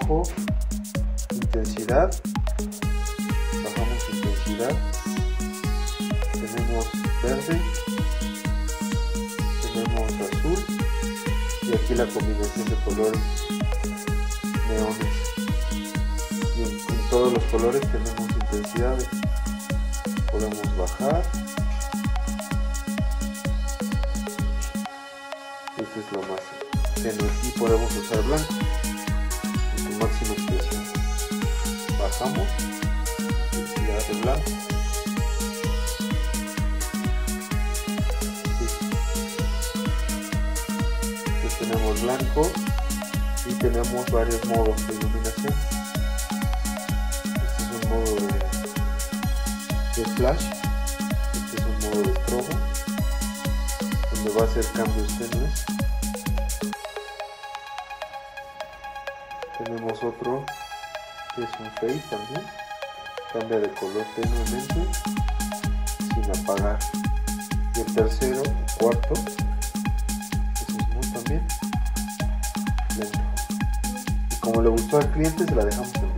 bajo intensidad, bajamos intensidad, tenemos verde, tenemos azul y aquí la combinación de colores neones, y en todos los colores tenemos intensidades. Podemos bajar. Este es lo más tenue, y podemos usar blanco en su máxima expresión. Bajamos intensidad de blanco. Entonces tenemos blanco y tenemos varios modos de iluminación. Este es un modo de flash, este es un modo de estrobo, donde va a hacer cambios tenues. Tenemos otro que es un fade también, cambia de color tenuemente sin apagar. Y el tercero, el cuarto, es smooth también, lento. Y como le gustó al cliente, se la dejamos en